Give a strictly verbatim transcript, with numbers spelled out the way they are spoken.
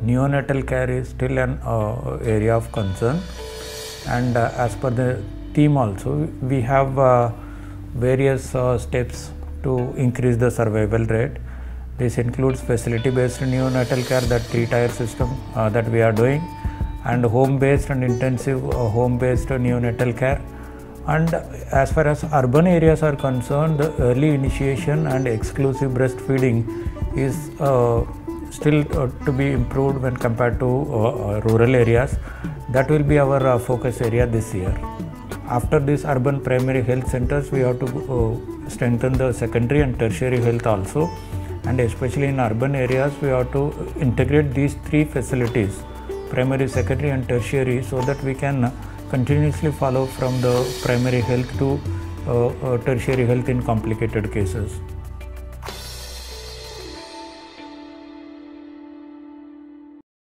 neonatal care is still an uh, area of concern, and uh, as per the theme also, we have uh, various uh, steps to increase the survival rate. This includes facility-based neonatal care, that three-tier system uh, that we are doing, and home-based and intensive uh, home-based neonatal care. And as far as urban areas are concerned, the early initiation and exclusive breastfeeding is uh, still uh, to be improved when compared to uh, rural areas. That will be our uh, focus area this year. After these urban primary health centers, we have to uh, strengthen the secondary and tertiary health also, and especially in urban areas we have to integrate these three facilities, primary, secondary and tertiary, so that we can continuously follow from the primary health to uh, uh, tertiary health in complicated cases.